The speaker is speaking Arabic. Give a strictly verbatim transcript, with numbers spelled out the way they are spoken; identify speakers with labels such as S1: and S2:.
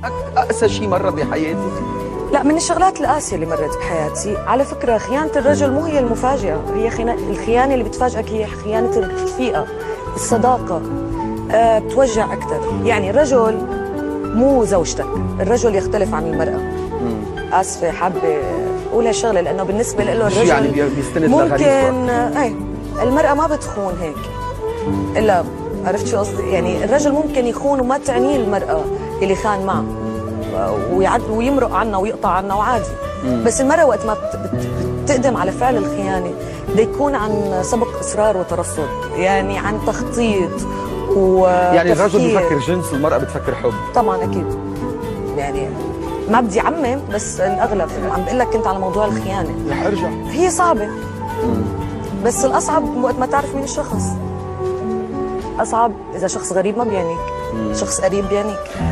S1: أقسى شيء مر بحياتك؟
S2: لا، من الشغلات القاسية اللي مرت بحياتي، على فكرة خيانة الرجل مو هي المفاجأة، هي خيانة الخيانة اللي بتفاجئك هي خيانة الرفيقة، الصداقة. أه بتوجع أكثر، يعني الرجل مو زوجتك، الرجل يختلف عن المرأة. مم. آسفة حابة أقول هالشغلة لأنه بالنسبة له الرجل
S1: يعني بيستند
S2: ممكن ايه المرأة ما بتخون هيك إلا، عرفت شو قصدي؟ يعني الرجل ممكن يخون وما تعنيه المرأة اللي خان معه ويعد ويمرق عنا ويقطع عنا وعادي. مم. بس المرأة وقت ما بتقدم على فعل الخيانة بده يكون عن سبق إصرار وترصد، يعني عن تخطيط و
S1: يعني الرجل بفكر جنس، المرأة بتفكر حب.
S2: طبعا أكيد، يعني ما بدي أعمم بس الأغلب عم بقول لك كنت على موضوع الخيانة.
S1: رح أرجع.
S2: هي صعبة. مم. بس الأصعب وقت ما تعرف مين الشخص. أصعب إذا شخص غريب ما بيعنيك، شخص قريب بيعنيك.